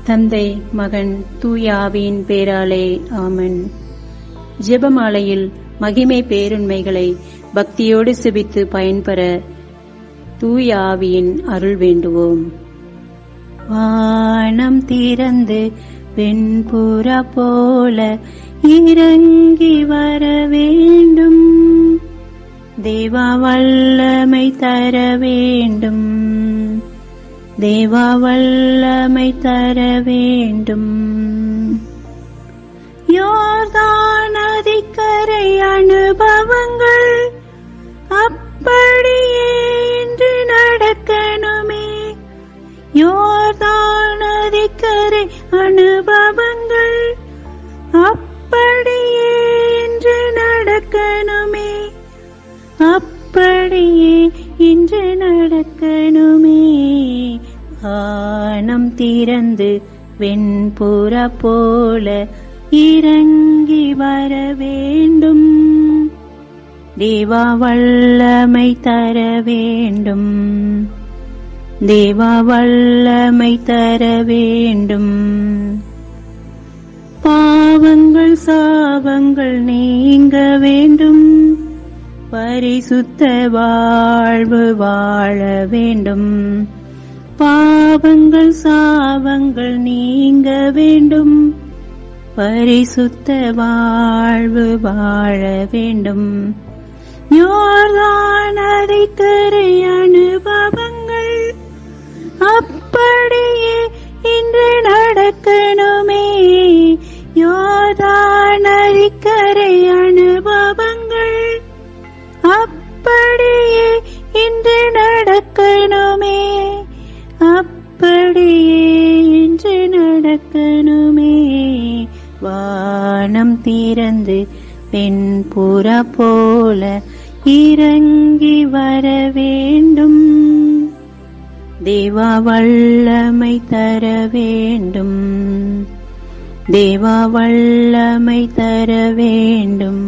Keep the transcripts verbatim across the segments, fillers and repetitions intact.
தந்தை, மகன், தூய ஆவியின் பேராலே ஆமென். ஜெபமாலையில் மகிமை பேருண்மைகளை பக்தியோடு செபித்து பயன்பெற தூய ஆவியின் அருள் வேண்டுவோம். வானம் திறந்து வெண்புறா போல இறங்கி வர வேண்டும், தேவா வல்லமை தர வேண்டும், தேவா வல்லமை தர வேண்டும். யோர்தான் நதிக்கரை அனுபவங்கள் அப்படியே இன்று நடக்கணுமே. யோர்தான் நதிக்கரை அனுபவங்கள் அப்படியே இன்று நடக்கணுமே, அப்படியே இன்று நடக்கணுமே. வானம் திறந்து வெண்புறா போல இறங்கி வர வேண்டும், தேவா வல்லமை தர வேண்டும், தேவா வல்லமை தர வேண்டும். பாவங்கள் சாபங்கள் நீங்க வேண்டும், பரிசுத்த வாழ்வு வாழ வேண்டும். பாவங்கள் சாபங்கள் நீங்க வேண்டும், பரிசுத்த வாழ்வு வாழ வேண்டும். யோர்தான் நதிக்கரை அனுபவங்கள் அப்படியே இன்று நடக்கணுமே. யோர்தான் நதிக்கரை அனுபவங்கள் அப்படியே இன்று நடக்கணுமே, அப்படியே இன்று நடக்கணுமே. வானம் திறந்து வெண்புறா போல இறங்கி வர வேண்டும், தேவா வல்லமை தர வேண்டும், தேவா வல்லமை தர வேண்டும்.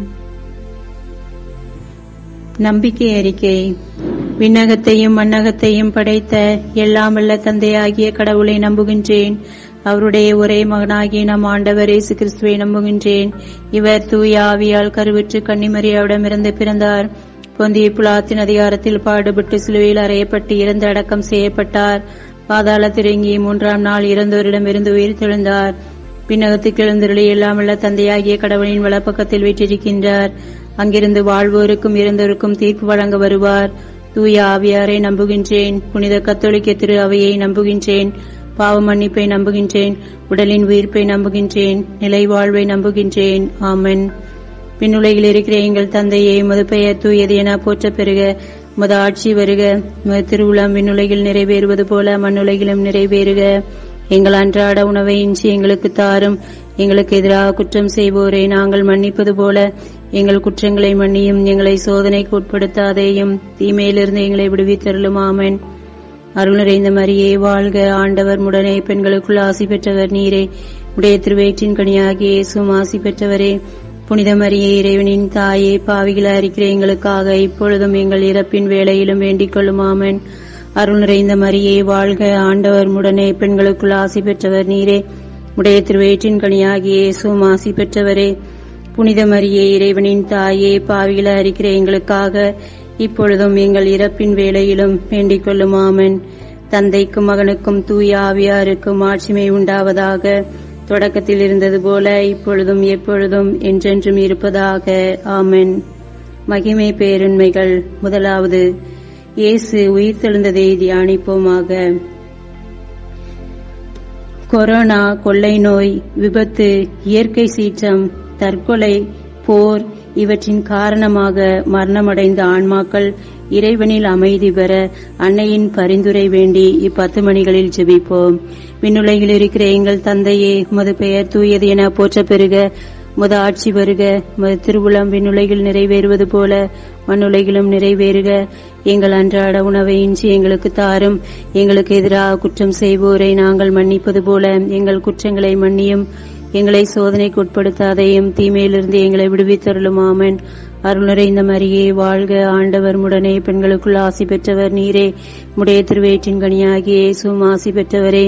நம்பிக்கை அறிக்கை. விண்ணகத்தையும் மண்ணகத்தையும் படைத்த எல்லாம் வல்ல தந்தையாகிய கடவுளை நம்புகின்றேன். அவருடைய ஒரே மகனாகிய நம் ஆண்டவர் இயேசு கிறிஸ்துவை நம்புகின்றேன். இவர் தூய ஆவியால் கருவுற்று கன்னிமரியாவிடமிருந்து பிறந்தார். பொந்திய பிலாத்தின் அதிகாரத்தில் பாடுபட்டு சிலுவையில் அறையப்பட்டு இறந்து அடக்கம் செய்யப்பட்டார். பாதாளத்தில் இறங்கி மூன்றாம் நாள் இறந்தோரிடமிருந்து உயிர் தெழுந்தார். விண்ணகத்துக்கு எழுந்தருளி எல்லாம் வல்ல தந்தையாகிய கடவுளின் வலப்பக்கத்தில் வீற்றிருக்கின்றார். அங்கிருந்து வாழ்வோருக்கும் இறந்தோருக்கும் தீர்ப்பு வழங்க வருவார். தூய ஆவியாரை நம்புகின்றேன். புனித கத்தோலிக்க திரு அவையை நம்புகின்றேன். பாவ மன்னிப்பை நம்புகின்றேன். உடலின் உயிர்ப்பை நம்புகின்றேன். நிலை வாழ்வை நம்புகின்றேன். ஆமென். விண்ணுலகில் இருக்கிற எங்கள் தந்தையே, உமது பெயர் தூயது என போற்ற பெறுக. உமது ஆட்சி வருக. உமது திருவுளம் விண்ணுலகில் நிறைவேறுவது போல மண்ணுலகிலும் நிறைவேறுக. எங்கள் அன்றாட உணவை இன்றி எங்களுக்கு தாரும். எங்களுக்கு எதிராக குற்றம் செய்வோரை நாங்கள் மன்னிப்பது போல எங்கள் குற்றங்களை மன்னியும். எங்களை சோதனைக்கு உட்படுத்தாதேயும், தீமையிலிருந்து எங்களை விடுவித்தருளும். ஆமென். அருள் நிறைந்த மரியே வாழ்க, ஆண்டவர் உடனே பெண்களுக்குள் ஆசி பெற்றவர் நீரே. உடைய திருவயிற்றின் கனியாகிய இயேசுவும் ஆசி பெற்றவரே. புனித மரியே, இறைவனின் தாயே, பாவிகளா இருக்கிற எங்களுக்காக இப்பொழுதும் எங்கள் இறப்பின் வேளையிலும் வேண்டிக் கொள்ளும். ஆமென். அருள் நிறைந்த மரியே வாழ்க, ஆண்டவர் உடனே பெண்களுக்குள் ஆசி பெற்றவர் நீரே. உடைய திருவயிற்றின் கனியாகிய இயேசுவும் ஆசி பெற்றவரே. புனித மரியே, இறைவனின் தாயே, பாவிகளா இருக்கிற எங்களுக்காக இப்பொழுதும் எங்கள் இறப்பின் வேளையிலும் வேண்டிக் கொள்ளும். ஆமென். தந்தைக்கும் மகனுக்கும் தூய ஆவியாருக்கும் ஆட்சிமை உண்டாவதாக. தொடக்கத்தில் இருந்தது போல இப்பொழுதும் எப்பொழுதும் என்றென்றும் இருப்பதாக. ஆமென். மகிமை பேருண்மைகள். முதலாவது, இயேசு உயிர்த்தெழுந்ததை தியானிப்போமாக. கொரோனா, கொள்ளை நோய், விபத்து, இயற்கை சீற்றம், தற்கொலை, போர் இவற்றின் காரணமாக மரணமடைந்த ஆன்மாக்கள் இறைவனில் அமைதி பெற அன்னையின் பரிந்துரை வேண்டி இப்பத்து மணிகளில் ஜெபிப்போம். விண்ணுலகில் இருக்கிற எங்கள் தந்தையே, உமது பெயர் தூயது என போற்ற பெறுக. உமது ஆட்சி வருக. உமது திருவுளம் விண்ணுலகில் நிறைவேறுவது போல மண்ணுலகிலும் நிறைவேறுக. எங்கள் அன்றாட உணவை இன்றி எங்களுக்கு தாரும். எங்களுக்கு எதிராக குற்றம் செய்வோரை நாங்கள் மன்னிப்பது போல எங்கள் குற்றங்களை மன்னியும். எங்களை சோதனைக்கு உட்படுத்தாதையும், தீமையிலிருந்து எங்களை விடுவித்தருளும். ஆமென். அருள் நிறைந்த மரியே வாழ்க, ஆண்டவர் உடனே பெண்களுக்குள் ஆசி பெற்றவர் நீரே. உடைய திருவயிற்றின் கனியாகிய இயேசுவும் ஆசி பெற்றவரே.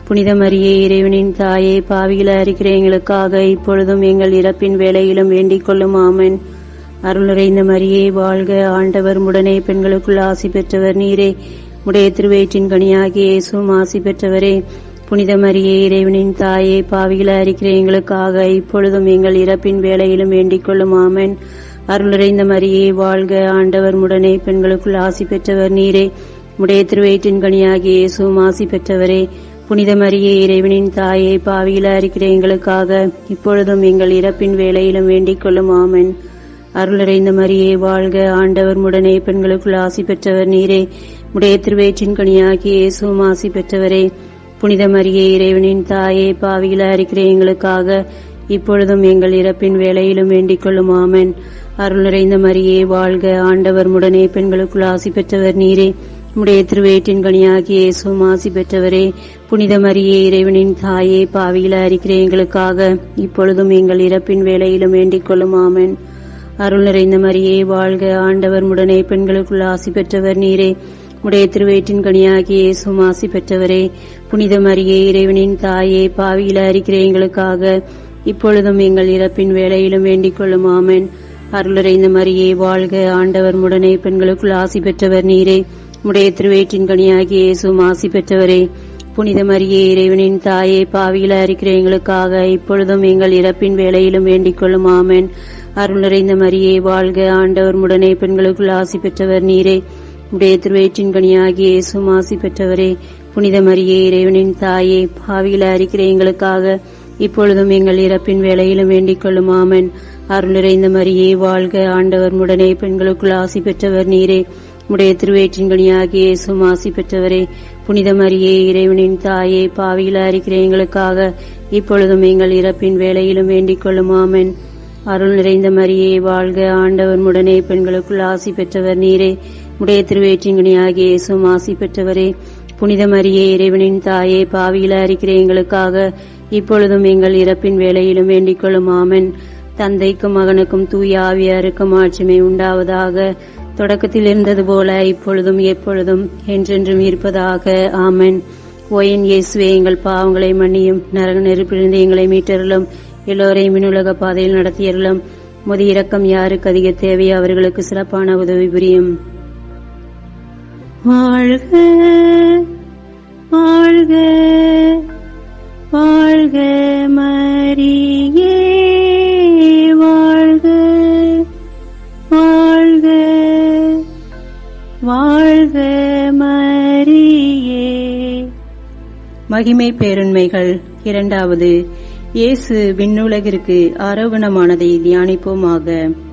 புனித மரியே இறைவனின் தாயே, பாவிகளாய் இருக்கிற எங்களுக்காக இப்பொழுதும் எங்கள் இறப்பின் வேளையிலும் வேண்டிக் கொள்ளும். ஆமென். அருள் நிறைந்த மரியே வாழ்க, ஆண்டவர் உடனே பெண்களுக்குள் ஆசி பெற்றவர் நீரே. உடைய திருவயிற்றின் கனியாகிய இயேசுவும் ஆசி பெற்றவரே. புனித மரியே இறைவனின் தாயே, பாவிகளாய் இருக்கிற எங்களுக்காக இப்பொழுதும் எங்கள் இறப்பின் வேளையிலும் வேண்டிக் கொள்ளும். ஆமென். அருள் நிறைந்த மரியே வாழ்க, ஆண்டவர் உடனே பெண்களுக்குள் ஆசி பெற்றவர் நீரே. உடைய திருவயிற்றின் கனியாகிய இயேசுவும் ஆசி பெற்றவரே. புனித மரியே இறைவனின் தாயே, பாவிகளாய் இருக்கிற எங்களுக்காக இப்பொழுதும் எங்கள் இறப்பின் வேளையிலும் வேண்டிக் கொள்ளும். ஆமென். அருள் நிறைந்த மரியே வாழ்க, ஆண்டவர் உடனே பெண்களுக்குள் ஆசி பெற்றவர் நீரே. உடைய திருவயிற்றின் கனியாகிய இயேசுவும் ஆசி பெற்றவரே. புனித மரியே இறைவனின் தாயே, பாவிகளாய் இருக்கிற எங்களுக்காக இப்பொழுதும் எங்கள் இறப்பின் வேளையிலும் வேண்டிக் கொள்ளும். ஆமென். அருள் நிறைந்த மரியே வாழ்க, ஆண்டவர் உடனே பெண்களுக்குள் ஆசி பெற்றவர் நீரே. உடைய திருவயிற்றின் கனியாகிய இயேசுவும் ஆசி பெற்றவரே. புனித மரியே இறைவனின் தாயே, பாவிகளாய் இருக்கிற எங்களுக்காக இப்பொழுதும் எங்கள் இறப்பின் வேளையிலும் வேண்டிக் கொள்ளும். ஆமென். அருள் நிறைந்த மரியே வாழ்க, ஆண்டவர் உடனே பெண்களுக்குள் ஆசி பெற்றவர் நீரே. உடைய திருவயிற்றின் கனியாகிய இயேசுவும் ஆசி பெற்றவரே. புனித மரியே இறைவனின் தாயே, பாவிகளாய் இருக்கிற எங்களுக்காக இப்பொழுதும் எங்கள் இறப்பின் வேளையிலும் வேண்டிக் கொள்ளும். ஆமென். அருள் நிறைந்த மரியே வாழ்க, ஆண்டவர் உடனே பெண்களுக்குள் ஆசி பெற்றவர் நீரே. உடைய திருவயிற்றின் கனியாகிய இயேசுவும் ஆசி பெற்றவரே. புனித மரியே இறைவனின் தாயே, பாவிகளாய் இருக்கிற எங்களுக்காக இப்பொழுதும் எங்கள் இறப்பின் வேளையிலும் வேண்டிக் கொள்ளும். ஆமென். அருள் நிறைந்த மரியே வாழ்க, ஆண்டவர் உடனே பெண்களுக்குள் ஆசி பெற்றவர் நீரே. உடைய திருவயிற்றின் கனியாகிய இயேசுவும் ஆசி பெற்றவரே. புனித மரியே இறைவனின் தாயே, பாவிகளாய் இருக்கிற எங்களுக்காக இப்பொழுதும் எங்கள் இறப்பின் வேளையிலும் வேண்டிக் கொள்ளும். ஆமென். அருள் நிறைந்த மரியே வாழ்க, ஆண்டவர் உடனே பெண்களுக்குள் ஆசி பெற்றவர் நீரே. உடைய திருவயிற்றின் கனியாகிய இயேசுவும் ஆசி பெற்றவரே. புனித மரியே இறைவனின் தாயே, பாவிகளாய் இருக்கிற எங்களுக்காக இப்பொழுதும் எங்கள் இறப்பின் வேளையிலும் வேண்டிக் கொள்ளும். ஆமென். அருள் நிறைந்த மரியே வாழ்க, ஆண்டவர் உடனே பெண்களுக்குள் ஆசி பெற்றவர் நீரே. உடைய திருவயிற்றின் கனியாகிய இயேசுவும் ஆசி பெற்றவரே. புனித மரியே இறைவனின் தாயே, பாவிகளாய் இருக்கிற எங்களுக்காக இப்பொழுதும் எங்கள் இறப்பின் வேளையிலும் வேண்டிக் கொள்ளும். ஆமென். தந்தைக்கும் மகனுக்கும் தூய ஆவியாருக்கும் ஆட்சிமை உண்டாவதாக. தொடக்கத்தில் இருந்தது போல இப்பொழுதும் எப்பொழுதும் என்றென்றும் இருப்பதாக. ஆமென். ஓயன் இயேசுவே, எங்கள் பாவங்களை மன்னியும், நரக நெருப்பிலிருந்து எங்களை மீட்டருளும், எல்லோரையும் மின்னுலக பாதையில் நடத்தியருளும். முதி இரக்கம் யாருக்கு அதிக தேவையோ அவர்களுக்கு சிறப்பான உதவி புரியும். வாழ்க வாழ்க வாழ்க மரியே வாழ்க வாழ்க வாழ்க மரியே. மகிமை பேருண்மைகள். இரண்டாவது, இயேசு விண்ணுலகிற்கு ஆரோகணமானதை தியானிப்போமாக.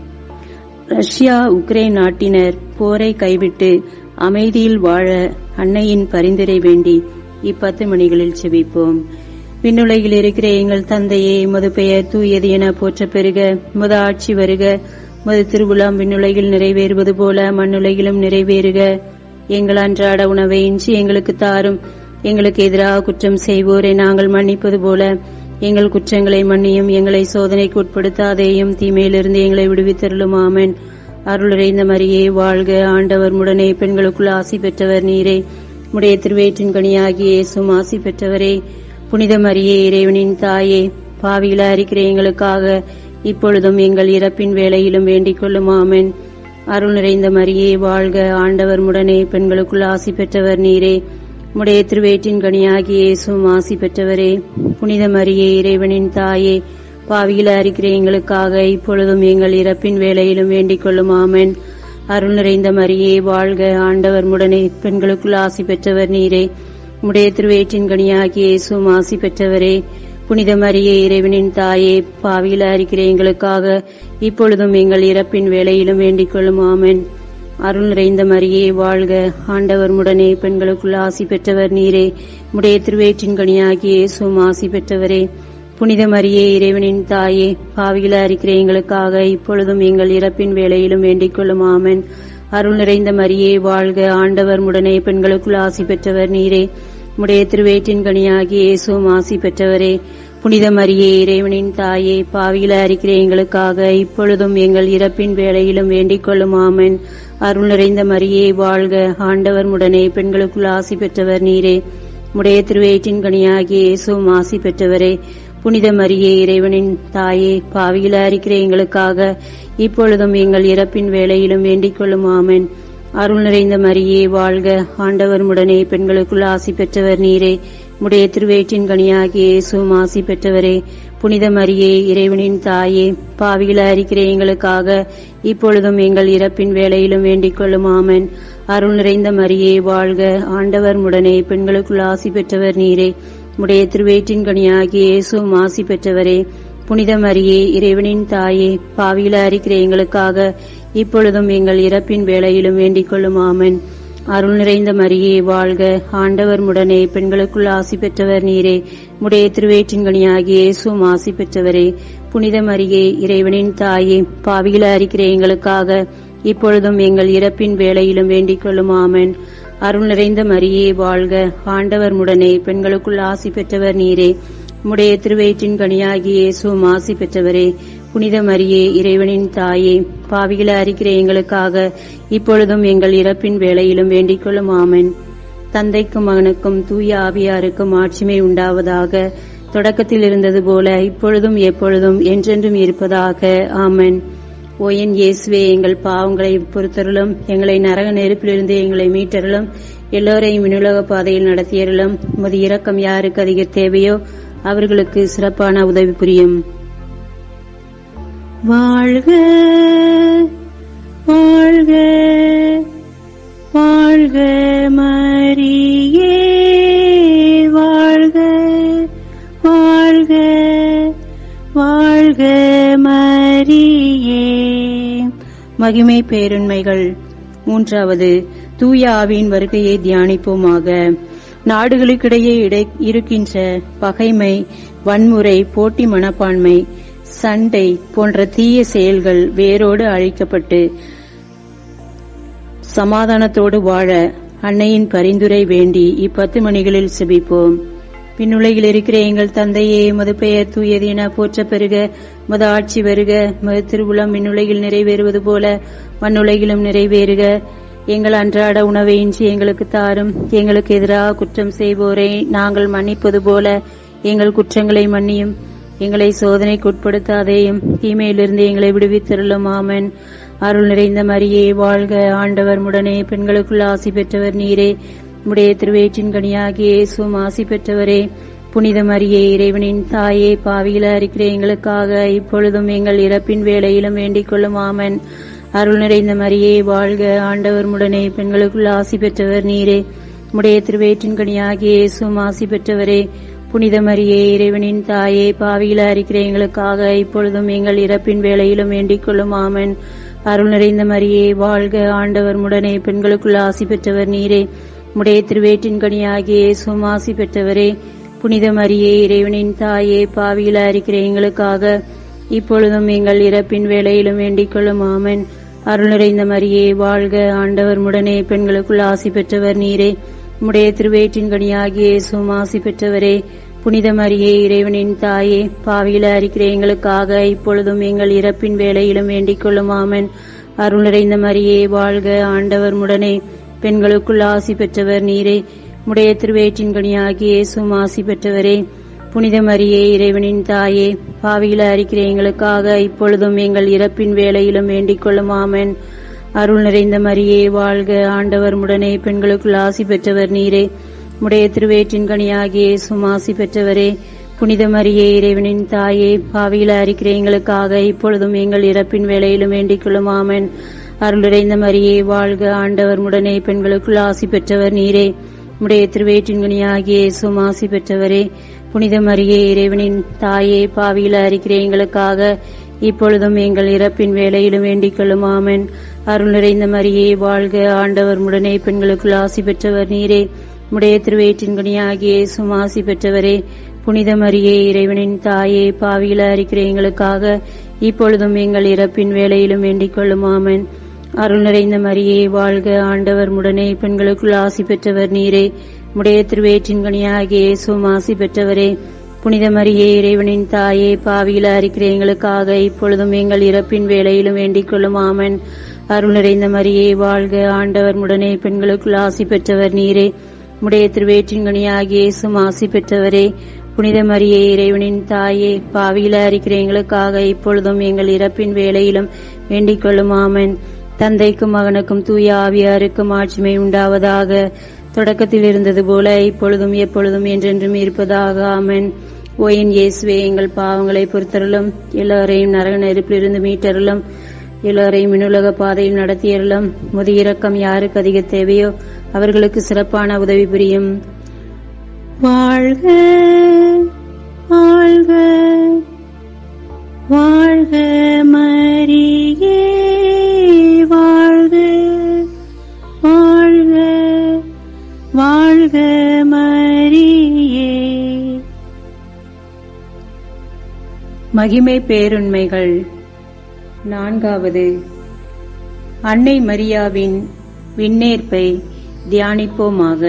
ரஷ்யா உக்ரைன் நாட்டினர் போரை கைவிட்டு அமைதியில் வாழ அன்னையின் பரிந்துரை வேண்டி இப்பத்து மணிகளில் செபிப்போம். விண்ணுலகில் இருக்கிற எங்கள் தந்தையே, மது பெயர் தூயது என போற்ற பெறுக. முத ஆட்சி வருக. மது திருவுளம் விண்ணுலகில் நிறைவேறுவது போல மண்ணுலகிலும் நிறைவேறுக. எங்கள் அன்றாட உணவை இன்றி எங்களுக்கு தாரும். எங்களுக்கு எதிராக குற்றம் செய்வோரை நாங்கள் மன்னிப்பது போல எங்கள் குற்றங்களை மன்னியும். எங்களை சோதனைக்கு உட்படுத்தாதேயும், தீமையிலிருந்து எங்களை விடுவித்தருளும். ஆமென். அருள் நிறைந்த மரியே வாழ்க, ஆண்டவர் உடனே பெண்களுக்குள் ஆசி பெற்றவர் நீரே. உடைய திருவயிற்றின் கனியாகிய இயேசுவும் ஆசி பெற்றவரே. புனித மரியே இறைவனின் தாயே, பாவிகளாய் இருக்கிற எங்களுக்காக இப்பொழுதும் எங்கள் இறப்பின் வேளையிலும் வேண்டிக் கொள்ளும். ஆமென். அருள் நிறைந்த மரியே வாழ்க, ஆண்டவர் உடனே பெண்களுக்குள் ஆசி பெற்றவர் நீரே. உடைய திருவயிற்றின் கனியாகிய இயேசுவும் ஆசி பெற்றவரே. புனித மரியே இறைவனின் தாயே, பாவிகளாய் இருக்கிற எங்களுக்காக இப்பொழுதும் எங்கள் இறப்பின் வேளையிலும் வேண்டிக் கொள்ளும். ஆமென். அருள் நிறைந்த மரியே வாழ்க, ஆண்டவர் உடனே பெண்களுக்குள் ஆசி பெற்றவர் நீரே. உடைய திருவயிற்றின் கனியாகிய இயேசுவும் ஆசி பெற்றவரே. புனித மரியே இறைவனின் தாயே, பாவிகளாய் இருக்கிற எங்களுக்காக இப்பொழுதும் எங்கள் இறப்பின் வேளையிலும் வேண்டிக் கொள்ளும். ஆமென். அருள் நிறைந்த மரியே வாழ்க, ஆண்டவர் உடனே பெண்களுக்குள் ஆசி பெற்றவர் நீரே. உடைய திருவயிற்றின் கனியாகிய இயேசுவும் ஆசி பெற்றவரே. புனித மரியே இறைவனின் தாயே, பாவிகளாய் இருக்கிற எங்களுக்காக இப்பொழுதும் எங்கள் இறப்பின் வேளையிலும் வேண்டிக் கொள்ளும். ஆமென். அருள் நிறைந்த மரியே வாழ்க, ஆண்டவர் உடனே பெண்களுக்குள் ஆசி பெற்றவர் நீரே. உடைய திருவயிற்றின் கனியாகிய இயேசுவும் ஆசி பெற்றவரே. புனித மரியே இறைவனின் தாயே, பாவிகளாய் இருக்கிற எங்களுக்காக இப்பொழுதும் எங்கள் இறப்பின் வேளையிலும் வேண்டிக் கொள்ளும். ஆமென். அருள் நிறைந்த மரியே வாழ்க, ஆண்டவர் உடனே பெண்களுக்குள் ஆசி பெற்றவர் நீரே. உடைய திருவயிற்றின் கனியாகிய இயேசுவும் ஆசி பெற்றவரே. புனித மரியே, இறைவனின் தாயே, பாவிகளாய் இருக்கிற எங்களுக்காக இப்பொழுதும் எங்கள் இறப்பின் வேளையிலும் வேண்டிக் கொள்ளும். ஆமென். அருள் நிறைந்த மரியே வாழ்க, ஆண்டவர் உடனே பெண்களுக்குள் ஆசி பெற்றவர் நீரே. உடைய திருவயிற்றின் கனியாகிய இயேசுவும் ஆசி பெற்றவரே. புனித மரியே, இறைவனின் தாயே, பாவிகளாய் இருக்கிற எங்களுக்காக இப்பொழுதும் எங்கள் இறப்பின் வேளையிலும் வேண்டிக் கொள்ளும். ஆமென். அருள் நிறைந்த மரியே வாழ்க, ஆண்டவர் உடனே பெண்களுக்குள் ஆசி பெற்றவர் நீரே. உடைய திருவயிற்றின் கனியாகிய இயேசுவும் ஆசி பெற்றவரே. புனித மரியே, இறைவனின் தாயே, பாவிகளாய் இருக்கிற எங்களுக்காக இப்பொழுதும் எங்கள் இறப்பின் வேளையிலும் வேண்டிக் கொள்ளும். ஆமென். அருள் நிறைந்த மரியே வாழ்க, ஆண்டவர் உடனே பெண்களுக்குள் ஆசி பெற்றவர் நீரே. உடைய திருவயிற்றின் கனியாகிய இயேசுவும் ஆசி பெற்றவரே. புனித மரியே, இறைவனின் தாயே, பாவிகளாய் இருக்கிற எங்களுக்காக இப்பொழுதும் எங்கள் இறப்பின் வேளையிலும் வேண்டிக் கொள்ளும். ஆமென். அருள் நிறைந்த மரியே வாழ்க, ஆண்டவர் உடனே பெண்களுக்குள் ஆசி பெற்றவர் நீரே. உடைய திருவயிற்றின் கனியாகிய இயேசுவும் ஆசி பெற்றவரே. புனித மரியே, இறைவனின் தாயே, பாவிகளாய் இருக்கிற எங்களுக்காக இப்பொழுதும் எங்கள் இறப்பின் வேளையிலும் வேண்டிக் கொள்ளும். ஆமென். தந்தைக்கும் மகனுக்கும் தூய ஆவியாருக்கும் ஆட்சிமை உண்டாவதாக. தொடக்கத்தில் இருந்தது போல இப்பொழுதும் எப்பொழுதும் என்றென்றும் இருப்பதாக. ஆமென். ஓ என் இயேசுவே, எங்கள் பாவங்களை பொறுத்தருளும், எங்களை நரக நெருப்பிலிருந்து எங்களை மீட்டருளும், எல்லோரையும் விண்ணுலக பாதையில் நடத்தியருளும். உமது இரக்கம் யாருக்கு அதிக தேவையோ அவர்களுக்கு சிறப்பான உதவி புரியும். வாழ்க வாழ்க வாழ்க மரியே, வாழ்க வாழ்க வாழ்க மரியே. மகிமை பேருண்மைகள். மூன்றாவது, தூய ஆவியின் வருகையை தியானிப்போமாக. நாடுகளுக்கிடையே இருக்கின்ற பகைமை, வன்முறை, போட்டி மனப்பான்மை, சண்டை போன்ற தீய செயல்கள் வேரோடு அழிக்கப்பட்டு சமாதானத்தோடு வாழ அன்னையின் பரிந்துரை வேண்டி இப்பத்து மணிகளில் செபிப்போம். பின்னுலகில் இருக்கிற எங்கள் தந்தையே, மது பெயர் தூயது என போற்ற பெறுக. மது ஆட்சி வருக. மது திருவுளம் விண்ணுலகில் நிறைவேறுவது போல மண்ணுலகிலும் நிறைவேறுக. எங்கள் அன்றாட உணவை இன்றி எங்களுக்கு தாரும். எங்களுக்கு எதிராக குற்றம் செய்வோரை நாங்கள் மன்னிப்பது போல எங்கள் குற்றங்களை மன்னியும். எங்களை சோதனைக்கு உட்படுத்தாதேயும், தீமையிலிருந்து எங்களை விடுவித்தருளும். ஆமென். அருள் நிறைந்த மரியே வாழ்க, ஆண்டவர் உடனே பெண்களுக்குள் ஆசி பெற்றவர் நீரே. உடைய திருவயிற்றின் கனியாகிய இயேசுவும் ஆசி பெற்றவரே. புனித மரியே, இறைவனின் தாயே, பாவிகளாய் இருக்கிற எங்களுக்காக இப்பொழுதும் எங்கள் இறப்பின் வேளையிலும் வேண்டிக் கொள்ளும். ஆமென். அருள் நிறைந்த மரியே வாழ்க, ஆண்டவர் உடனே பெண்களுக்குள் ஆசி பெற்றவர் நீரே. உடைய திருவயிற்றின் கனியாகிய இயேசுவும் ஆசி பெற்றவரே. புனித மரியே, இறைவனின் தாயே, பாவிகளாய் இருக்கிற எங்களுக்காக இப்பொழுதும் எங்கள் இறப்பின் வேளையிலும் வேண்டிக் கொள்ளும். ஆமென். அருள் நிறைந்த மரியே வாழ்க, ஆண்டவர் உடனே பெண்களுக்குள் ஆசி பெற்றவர் நீரே. உடைய திருவயிற்றின் கனியாகிய இயேசுவும் ஆசி பெற்றவரே. புனித மரியே, இறைவனின் தாயே, பாவிகளாய் இருக்கிற எங்களுக்காக இப்பொழுதும் எங்கள் இறப்பின் வேளையிலும் வேண்டிக் கொள்ளும். ஆமென். அருள் நிறைந்த மரியே வாழ்க, ஆண்டவர் உடனே பெண்களுக்குள் ஆசி பெற்றவர் நீரே. உடைய திருவயிற்றின் கனியாகிய இயேசுவும் ஆசி பெற்றவரே. புனித மரியே, இறைவனின் தாயே, பாவிகளாய் இருக்கிற எங்களுக்காக இப்பொழுதும் எங்கள் இறப்பின் வேளையிலும் வேண்டிக் கொள்ளும். ஆமென். அருள் நிறைந்த மரியே வாழ்க, ஆண்டவர் உடனே பெண்களுக்குள் ஆசி பெற்றவர் நீரே. உடைய திருவயிற்றின் கனியாகிய இயேசுவும் ஆசி பெற்றவரே. புனித மரியே, இறைவனின் தாயே, பாவிகளாய் இருக்கிற எங்களுக்காக இப்பொழுதும் எங்கள் இறப்பின் வேளையிலும் வேண்டிக் கொள்ளும். ஆமென். அருள் நிறைந்த மரியே வாழ்க, ஆண்டவர் உடனே பெண்களுக்குள் ஆசி பெற்றவர் நீரே. உடைய திருவயிற்றின் கனியாகிய இயேசுவும் ஆசி பெற்றவரே. புனித மரியே, இறைவனின் தாயே, பாவிகளாய் இருக்கிற எங்களுக்காக இப்பொழுதும் எங்கள் இறப்பின் வேளையிலும் வேண்டிக் கொள்ளும். ஆமென். அருள் நிறைந்த மரியே வாழ்க, ஆண்டவர் உடனே பெண்களுக்குள் ஆசி பெற்றவர் நீரே. உடைய திருவயிற்றின் கனியாகிய இயேசுவும் ஆசி பெற்றவரே. புனித மரியே, இறைவனின் தாயே, பாவிகளாய் இருக்கிற எங்களுக்காக இப்பொழுதும் எங்கள் இறப்பின் வேளையிலும் வேண்டிக் கொள்ளும். ஆமென். அருள் நிறைந்த மரியே வாழ்க, ஆண்டவர் உடனே பெண்களுக்குள் ஆசி பெற்றவர் நீரே. உடைய திருவயிற்றின் கனியாகிய இயேசுவும் ஆசி பெற்றவரே. புனித மரியே, இறைவனின் தாயே, பாவிகளாய் இருக்கிற எங்களுக்காக இப்பொழுதும் எங்கள் இறப்பின் வேளையிலும் வேண்டிக் கொள்ளும். ஆமென். அருள் நிறைந்த மரியே வாழ்க, ஆண்டவர் உடனே பெண்களுக்குள் ஆசி பெற்றவர் நீரே. உடைய திருவயிற்றின் கனியாகிய இயேசுவும் ஆசி பெற்றவரே. புனித மரியே, இறைவனின் தாயே, பாவிகளாய் இருக்கிற எங்களுக்காக இப்பொழுதும் எங்கள் இறப்பின் வேளையிலும் வேண்டிக் கொள்ளும். ஆமென். அருள் நிறைந்த மரியே வாழ்க, ஆண்டவர் உடனே பெண்களுக்குள் ஆசி பெற்றவர் நீரே. உடைய திருவேற்றின் கனியாகிய இயேசுவும் ஆசி பெற்றவரே. புனித மரியே, இறைவனின் தாயே, பாவியில இருக்கிற எங்களுக்காக இப்பொழுதும் எங்கள் இறப்பின் வேளையிலும் வேண்டிக் கொள்ளும். ஆமென். தந்தைக்கும் மகனுக்கும் தூய ஆவியாருக்கும் ஆட்சிமை உண்டாவதாக. தொடக்கத்தில் இருந்தது போல இப்பொழுதும் எப்பொழுதும் என்றென்றும் இருப்பதாக. ஆமென். ஓ என் இயேசுவே, எங்கள் பாவங்களை பொறுத்தருளும். எல்லோரையும் நரக நெருப்பிலிருந்து மீட்டருளும். எல்லோரையும் விண்ணுலக பாதையில் நடத்தியருளும். முதிய இரக்கம் யாருக்கு அதிக தேவையோ அவர்களுக்கு சிறப்பான உதவி புரியும். வாழ்க வாழ்க வாழ்க மரியே, வாழ்க வாழ்க வாழ்க மரியே. மகிமை பேருண்மைகள். நான்காவது, அன்னை மரியாவின் விண்ணேற்பை தியானிப்போமாக.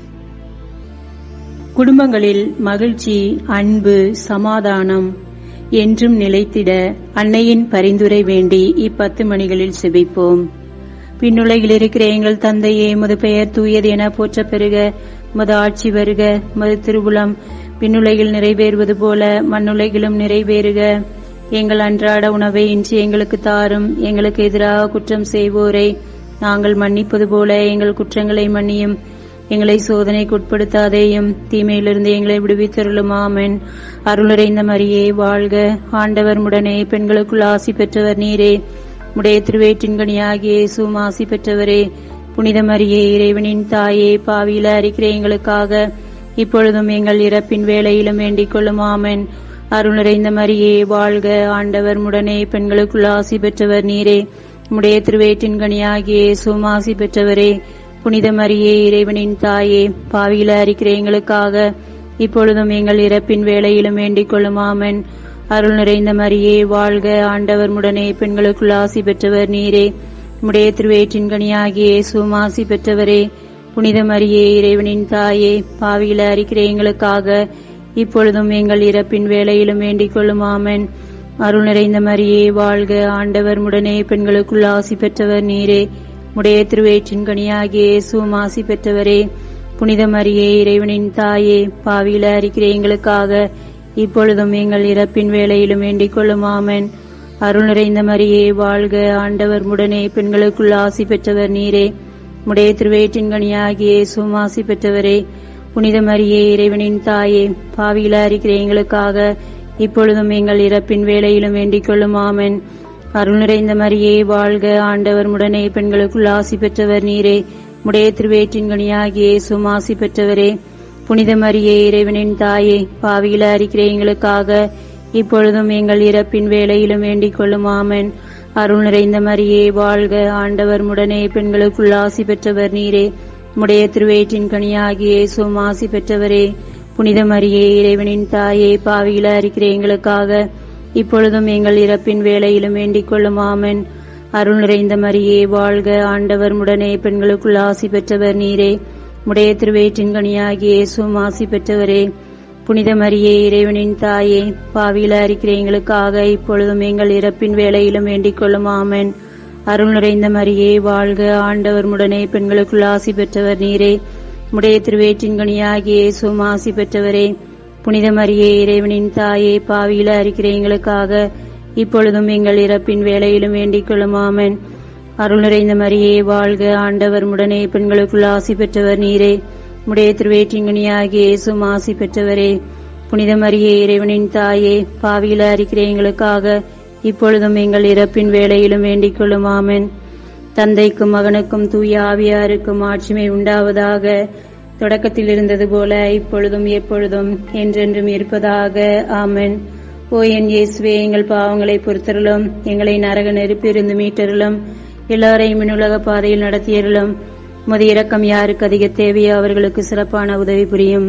குடும்பங்களில் மகிழ்ச்சி, அன்பு, சமாதானம் என்றும் நிலைத்திட அன்னையின் பரிந்துரை வேண்டி இப்பத்து மணிகளில் செபிப்போம். பின்னுலகில் இருக்கிற எங்கள் தந்தையே, உமது பெயர் தூயது என போற்ற பெறுக. உமது ஆட்சி வருக. உமது திருவுளம் பின்னுலகில் நிறைவேறுவது போல மண்ணுலகிலும் நிறைவேறுக. எங்கள் அன்றாட உணவை இன்று எங்களுக்கு தாரும். எங்களுக்கு எதிராக குற்றம் செய்வோரை நாங்கள் மன்னிப்பது போல எங்கள் குற்றங்களை மன்னியும். எங்களை சோதனைக்கு உட்படுத்தாதேயும், தீமையிலிருந்து எங்களை விடுவித்தருளும். ஆமென். அருளுரைந்த மரியே, வாழ்க. ஆண்டவர் உடனே பெண்களுக்குள் ஆசி பெற்றவர் நீரே. உடைய திருவேற்றின் கனியாகிய இயேசுவும் ஆசி பெற்றவரே. புனித மரியே, இறைவனின் தாயே, பாவியில இருக்கிற எங்களுக்காக இப்பொழுதும் எங்கள் இறப்பின் வேளையிலும் வேண்டிக் கொள்ளும். ஆமென். அருளுரைந்த மரியே, வாழ்க. ஆண்டவர் உடனே பெண்களுக்குள் ஆசி பெற்றவர் நீரே. உடைய திருவேற்றின் கனியாகிய இயேசுவும் ஆசி பெற்றவரே. புனித மரியே, இறைவனின் தாயே, பாவியில இருக்கிற எங்களுக்காக இப்பொழுதும் எங்கள் இறப்பின் வேளையிலும் வேண்டிக் கொள்ளும். ஆமென். அருள் நிறைந்த மரியே, வாழ்க. ஆண்டவர் உடனே பெண்களுக்குள் ஆசி பெற்றவர் நீரே. உடைய திருவேற்றின் கனியாகிய இயேசுவும் ஆசி பெற்றவரே. புனித மரியே, இறைவனின் தாயே, பாவியில இருக்கிற எங்களுக்காக இப்பொழுதும் எங்கள் இறப்பின் வேளையிலும் வேண்டிக் கொள்ளும். ஆமென். அருள் நிறைந்த மரியே, வாழ்க. ஆண்டவர் உடனே பெண்களுக்குள் ஆசி பெற்றவர் நீரே. உடைய திருவேற்றின் கனியாகிய இயேசுவும் ஆசி பெற்றவரே. புனித மரியே, இறைவனின் தாயே, பாவியில இருக்கிற எங்களுக்காக இப்பொழுதும் எங்கள் இறப்பின் வேளையிலும் வேண்டிக் கொள்ளும். ஆமென். அருள் நிறைந்த மரியே, வாழ்க. ஆண்டவர் உடனே பெண்களுக்குள் ஆசி பெற்றவர் நீரே. உடைய திருவேற்றின் கனியாகிய இயேசுவும் ஆசி பெற்றவரே. புனித மரியே, இறைவனின் தாயே, பாவியில இருக்கிற எங்களுக்காக இப்பொழுதும் எங்கள் இறப்பின் வேளையிலும் வேண்டிக் கொள்ளும். ஆமென். அருள் நிறைந்த மரியே, வாழ்க. ஆண்டவர் உடனே பெண்களுக்குள் ஆசி பெற்றவர் நீரே. உடைய திருவேற்றின் கனியாகிய இயேசுவும் ஆசி பெற்றவரே. புனித மரியே, இறைவனின் தாயே, பாவியில இருக்கிற எங்களுக்காக இப்பொழுதும் எங்கள் இறப்பின் வேளையிலும் வேண்டிக் கொள்ளும். ஆமென். அருள் நிறைந்த மரியே, வாழ்க. ஆண்டவர் உடனே பெண்களுக்குள் ஆசி பெற்றவர் நீரே. உடைய திருவேற்றின் கனியாகிய இயேசுவும் ஆசி பெற்றவரே. புனித மரியே, இறைவனின் தாயே, பாவியில இருக்கிற எங்களுக்காக இப்பொழுதும் எங்கள் இறப்பின் வேளையிலும் வேண்டிக் கொள்ளும். ஆமென். அருள் நிறைந்த மரியே, வாழ்க. ஆண்டவர் உடனே பெண்களுக்குள் ஆசி பெற்றவர் நீரே. உடைய திருவேற்றின் கனியாகிய இயேசுவும் ஆசி பெற்றவரே. புனித மரியே, இறைவனின் தாயே, பாவியில இருக்கிற எங்களுக்காக இப்பொழுதும் எங்கள் இறப்பின் வேளையிலும் வேண்டிக் கொள்ளும். ஆமென். அருள் நிறைந்த மரியே, வாழ்க. ஆண்டவர் உடனே பெண்களுக்குள் ஆசி பெற்றவர் நீரே. உடைய திருவேற்றின் கனியாகிய இயேசுவும் ஆசி பெற்றவரே. புனித மரியே, இறைவனின் தாயே, பாவியில இருக்கிற எங்களுக்காக இப்பொழுதும் எங்கள் இறப்பின் வேளையிலும் வேண்டிக் கொள்ளும். ஆமென். அருள் நிறைந்த மரியே, வாழ்க. ஆண்டவர் உடனே பெண்களுக்குள் ஆசி பெற்றவர் நீரே. உடைய திருவேற்றின் கனியாகிய இயேசுவும் ஆசி பெற்றவரே. புனித மரியே, இறைவனின் தாயே, பாவியில இருக்கிற எங்களுக்காக இப்பொழுதும் எங்கள் இறப்பின் வேளையிலும் வேண்டிக் கொள்ளும். ஆமென். தந்தைக்கும் மகனுக்கும் தூய ஆவியாருக்கும் ஆட்சிமை உண்டாவதாக. தொடக்கத்தில் இருந்தது போல இப்பொழுதும் எப்பொழுதும் என்றென்றும் இருப்பதாக. ஆமென். ஓ என் இயேசுவே, எங்கள் பாவங்களை பொறுத்தருளும். எங்களை நரக நெருப்பிலிருந்து மீட்டருளும். எல்லாரையும் விண்ணுலக பாதையில் நடத்தியருளும். உமது இரக்கம் யாருக்கு அதிக தேவையோ அவர்களுக்கு சிறப்பான உதவி புரியும்.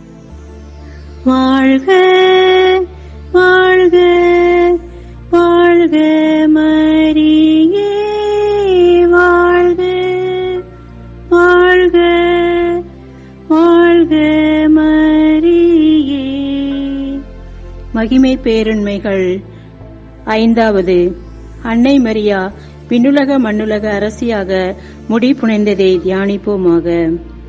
வாழ்க வாழ்க வாழ்க மரியே, வாழ்க வாழ்க வாழ்க மரியே. மகிமை பேருண்மைகள். ஐந்தாவது, அன்னை மரியா விண்ணுலக மண்ணுலக அரசியாக முடி புனைந்ததை தியானிப்போமாக.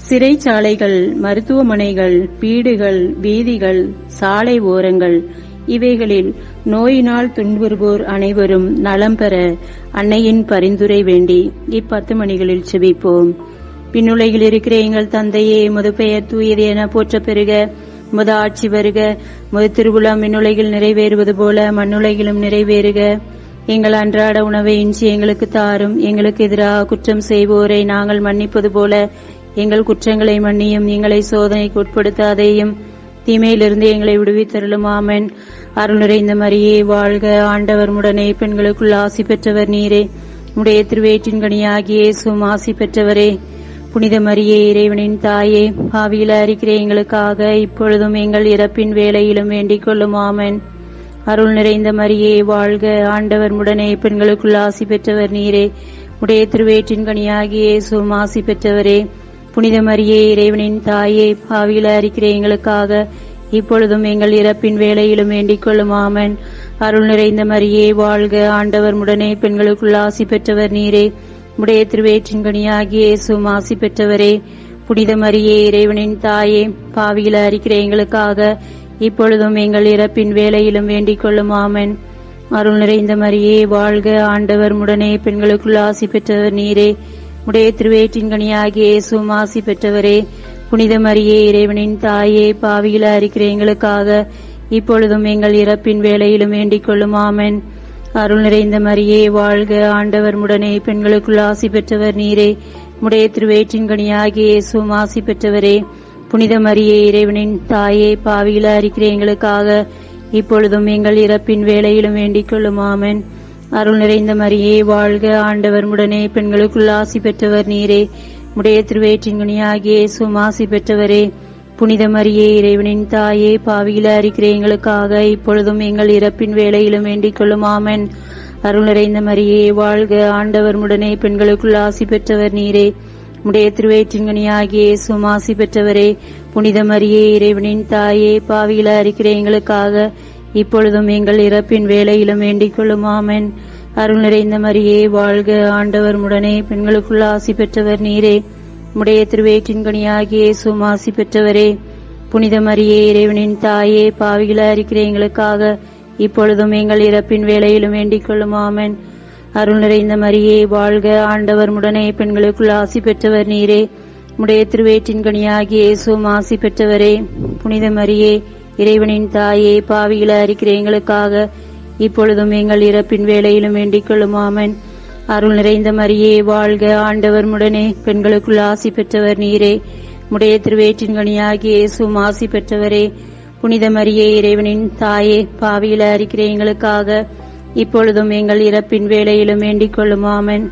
சிறைச்சாலைகள், மருத்துவமனைகள், வீடுகள், வீதிகள், சாலை ஓரங்கள் இவைகளில் நோயினால் துன்புறுவோர் அனைவரும் நலம் பெற அன்னையின் பரிந்துரை வேண்டி இப்பத்து மணிகளில் செபிப்போம். விண்ணுலகில் இருக்கிற எங்கள் தந்தையே, உமது பெயர் தூயது என போற்றப் பெறுக. உமது ஆட்சி வருக. உமது திருவுளம் விண்ணுலகில் நிறைவேறுவது போல மண்ணுலகிலும் நிறைவேறுக. எங்கள் அன்றாட உணவை இன்று எங்களுக்கு தாரும். எங்களுக்கு எதிராக குற்றம் செய்வோரை நாங்கள் மன்னிப்பது போல எங்கள் குற்றங்களை மன்னியும். எங்களை சோதனைக்கு உட்படுத்தாதேயும், தீமையிலிருந்து எங்களை விடுவித்தருளும். ஆமென். அருள் நிறைந்த மரியே வாழ்க. ஆண்டவர் உடனே பெண்களுக்குள் ஆசி பெற்றவர் நீரே. உடைய திருவேற்றின் கனியாகிய இயேசுவும் ஆசி பெற்றவரே. புனித மரியே, இறைவனின் தாயே, பாவியில அறிக்கிற எங்களுக்காக இப்பொழுதும் எங்கள் இறப்பின் வேளையிலும் வேண்டிக் கொள்ளும். ஆமென். அருள் நிறைந்த மரியே வாழ்க. ஆண்டவர் உடனே பெண்களுக்குள் ஆசி பெற்றவர் நீரே. உடைய திருவேற்றின் கனியாகிய இயேசுவும் ஆசி பெற்றவரே. புனித மரியே, இறைவனின் தாயே, பாவியில அறிக்கிற எங்களுக்காக இப்பொழுதும் எங்கள் இறப்பின் வேளையிலும் வேண்டிக் கொள்ளும். ஆமென். அருள் நிறைந்த மரியே வாழ்க. ஆண்டவர் உடனே பெண்களுக்குள் ஆசி பெற்றவர் நீரே. உடைய திருவேற்றின் கனியாகிய இயேசுவும் ஆசி பெற்றவரே. புனித மரியே, இறைவனின் தாயே, பாவியில அறிக்கிற எங்களுக்காக இப்பொழுதும் எங்கள் இறப்பின் வேளையிலும் வேண்டிக் கொள்ளும். ஆமென். அருள் நிறைந்த மரியே வாழ்க. ஆண்டவர் உடனே பெண்களுக்குள் ஆசி பெற்றவர் நீரே. உடைய திருவேற்றின் கனியாகிய இயேசுவும் ஆசி பெற்றவரே. புனித மரியே, இறைவனின் தாயே, பாவியில அறிக்கிற எங்களுக்காக இப்பொழுதும் எங்கள் இறப்பின் வேளையிலும் வேண்டிக் கொள்ளும். ஆமென். அருள் நிறைந்த மரியே வாழ்க. ஆண்டவர் உடனே பெண்களுக்குள் ஆசி பெற்றவர் நீரே. உடைய திருவேற்றின் கனியாகிய இயேசுவும் ஆசி பெற்றவரே. புனித மரியே, இறைவனின் தாயே, பாவியில அறிக்கிற எங்களுக்காக இப்பொழுதும் எங்கள் இறப்பின் வேளையிலும் வேண்டிக் கொள்ளும். ஆமென். அருள் நிறைந்த மரியே வாழ்க. ஆண்டவர் உடனே பெண்களுக்குள் ஆசி பெற்றவர் நீரே. உடைய திருவேற்றின் கனியாகிய இயேசுவும் ஆசி பெற்றவரே. புனித மரியே, இறைவனின் தாயே, பாவியில அறிக்கிற எங்களுக்காக இப்பொழுதும் எங்கள் இறப்பின் வேளையிலும் வேண்டிக் கொள்ளும். ஆமென். அருள் நிறைந்த மரியே வாழ்க. ஆண்டவர் உடனே பெண்களுக்குள் ஆசி பெற்றவர் நீரே. உடைய திருவேற்றின் கனியாகிய இயேசுவும் ஆசி பெற்றவரே. புனித மரியே, இறைவனின் தாயே, பாவியில அறிக்கிற எங்களுக்காக இப்பொழுதும் எங்கள் இறப்பின் வேளையிலும் வேண்டிக் கொள்ளும். ஆமென். அருள் நிறைந்த மரியே வாழ்க. ஆண்டவர் உடனே பெண்களுக்குள் ஆசி பெற்றவர் நீரே. உடைய திருவேற்றின் கனியாகிய இயேசுவும் ஆசி பெற்றவரே. புனித மரியே, இறைவனின் தாயே, பாவியில அறிக்கிற எங்களுக்காக இப்பொழுதும் எங்கள் இறப்பின் வேளையிலும் வேண்டிக் கொள்ளும். ஆமென். அருள் நிறைந்த மரியே வாழ்க. ஆண்டவர் உடனே பெண்களுக்குள் ஆசி பெற்றவர் நீரே. உடைய திருவேற்றின் கனியாகிய இயேசுவும் ஆசி பெற்றவரே. புனித மரியே, இறைவனின் தாயே, பாவியில அறிக்கிற எங்களுக்காக இப்பொழுதும் எங்கள் இறப்பின் வேளையிலும் வேண்டிக் கொள்ளும். ஆமென். அருள் நிறைந்த மரியே வாழ்க. ஆண்டவர் உடனே பெண்களுக்குள் ஆசி பெற்றவர் நீரே. உடைய திருவேற்றின் கனியாகிய இயேசுவும் ஆசி பெற்றவரே. புனித மரியே, இறைவனின் தாயே, பாவியில அறிக்கிற எங்களுக்காக இப்பொழுதும் எங்கள் இறப்பின் வேளையிலும் வேண்டிக் கொள்ளும். ஆமென்.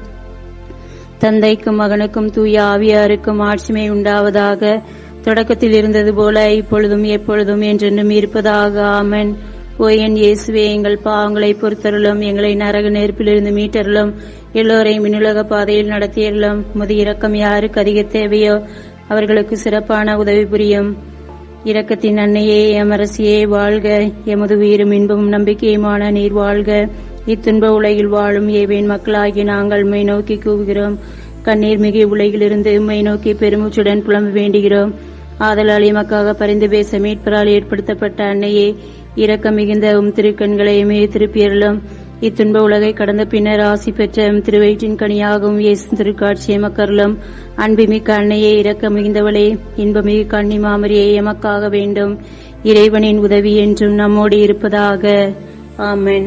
தந்தைக்கும் மகனுக்கும் தூய ஆவியாருக்கும் ஆட்சிமை உண்டாவதாக. தொடக்கத்தில் இருந்தது போல இப்பொழுதும் எப்பொழுதும் என்றென்றும் இருப்பதாக. ஆமென். ஓ என் இயேசுவே, எங்கள் பாவங்களை பொறுத்தருளும். எங்களை நரக நெருப்பிலிருந்து மீட்டருளும். எல்லோரையும் விண்ணுலக பாதையில் நடத்தியருளும். உமது இரக்கம் யாருக்கு அதிக தேவையோ அவர்களுக்கு சிறப்பான உதவி புரியும். இரக்கத்தின் அன்னையே, எமரசியே வாழ்க. எமது உயிரும் இன்பமும் நம்பிக்கையுமான நீர் வாழ்க. இத்துன்ப உலகில் வாழும் ஏவேன் மக்களாகி நாங்கள் உம்மை நோக்கி கூவுகிறோம். கண்ணீர் மிகு உலகிலிருந்து உம்மை நோக்கி பெருமூச்சுடன் புலம்ப வேண்டுகிறோம். ஆதலால் எமக்காக பரிந்து பேச மீட்பரால் ஏற்படுத்தப்பட்ட அன்னையே, இரக்கம் மிகுந்த உம் திருக்கண்களை எமே திருப்பியருளும். இத்துன்ப உலகை கடந்த பின்னர் ஆசி பெற்ற உம் திருவயிற்றின் கனியாகவும் இயேசு திருக்காட்சி எமக்கருளும். அன்புமிக்க அன்னையே, இரக்கம் மிகுந்தவளே, இன்பமிகு கன்னி மாமரியே, எமக்காக வேண்டும். இறைவனின் உதவி என்றும் நம்மோடு இருப்பதாக. ஆமென்.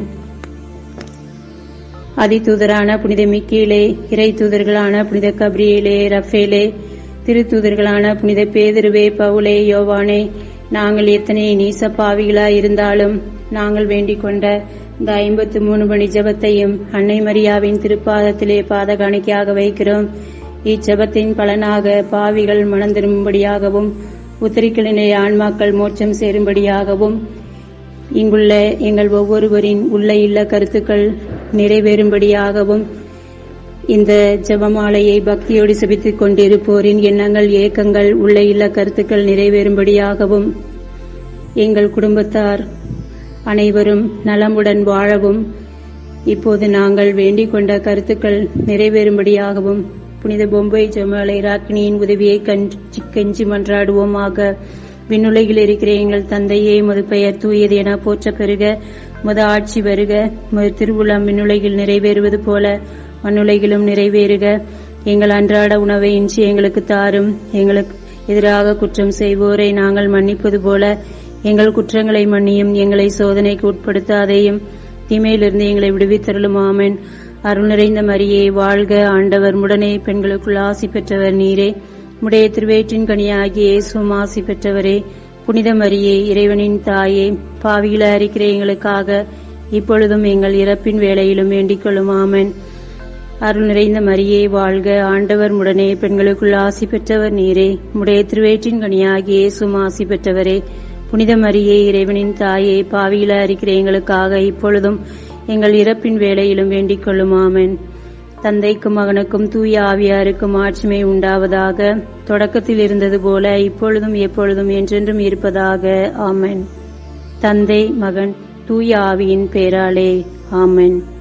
அதிதூதரான புனித மிக்கேலே, இறை தூதர்களான புனித கப்ரியேலே, ரஃபேலே, திருத்தூதர்களான புனித பேதுருவே, பவுலே, யோவானே, நாங்கள் எத்தனை நீச பாவிகளாய் இருந்தாலும் நாங்கள் வேண்டிக் கொண்ட இந்த ஐம்பத்து மூணு மணி ஜபத்தையும் அன்னை மரியாவின் திருப்பாதத்திலே பாத காணிக்கையாக வைக்கிறோம். இச்சபத்தின் பலனாக பாவிகள் மனம் திரும்பும்படியாகவும் உத்தரிக்கலினை ஆன்மாக்கள் மோட்சம் சேரும்படியாகவும் இங்குள்ள எங்கள் ஒவ்வொருவரின் உள்ள இல்ல கருத்துக்கள் நிறைவேறும்படியாகவும் இந்த ஜபமாலையை பக்தியோடு செபித்துக் கொண்டிருப்போரின் எண்ணங்கள், ஏக்கங்கள், உள்ள இல்ல கருத்துக்கள் நிறைவேறும்படியாகவும் எங்கள் குடும்பத்தார் அனைவரும் நலமுடன் வாழவும் இப்போது நாங்கள் வேண்டிக் கொண்ட கருத்துக்கள் நிறைவேறும்படியாகவும் புனித பொம்பை ஜெபமாலை ராக்கினியின் உதவியை கஞ்சி கெஞ்சி மன்றாடுவோமாக. விண்ணுலகில் இருக்கிற எங்கள் தந்தையே, உமது பெயர் தூயது என போற்ற பெறுக. உமது ஆட்சி வருக. உமது திருவுளம் விண்ணுலகில் நிறைவேறுவது போல மண்ணுலகிலும் நிறைவேறுக. எங்கள் அன்றாட உணவை இன்று எங்களுக்கு தாரும். எங்களுக்கு எதிராக குற்றம் செய்வோரை நாங்கள் மன்னிப்பது போல எங்கள் குற்றங்களை மன்னியும். எங்களை சோதனைக்கு உட்படுத்தாதேயும், தீமையிலிருந்து எங்களை விடுவித்தருளும். ஆமென். அருள் நிறைந்த மரியே வாழ்க, ஆண்டவர் உடனே பெண்களுக்குள் ஆசி பெற்றவர் நீரே. உடைய திருவேற்றின் கனியாகிய இயேசுவும் ஆசி பெற்றவரே. புனித மரியே, இறைவனின் தாயே, பாவிகளை அறிக்கிற எங்களுக்காக இப்பொழுதும் எங்கள் இறப்பின் வேளையிலும் வேண்டிக் கொள்ளும். ஆமென். அருள் நிறைந்த மரியே வாழ்க, ஆண்டவர் உடனே பெண்களுக்குள் ஆசி பெற்றவர் நீரே. உடைய திருவேற்றின் கனியாகிய இயேசுவும் ஆசி பெற்றவரே. புனித மரியே, இறைவனின் தாயே, பாவிகளை அறிக்கிற எங்களுக்காக இப்பொழுதும் எங்கள் இறப்பின் வேளையிலும் வேண்டிக் கொள்ளும். ஆமென். தந்தைக்கும் மகனுக்கும் தூய ஆவியாருக்கும் ஆட்சிமை உண்டாவதாக. தொடக்கத்தில் இருந்தது போல இப்பொழுதும் எப்பொழுதும் என்றென்றும் இருப்பதாக. ஆமென். தந்தை, மகன், தூய ஆவியின் பேராலே. ஆமென்.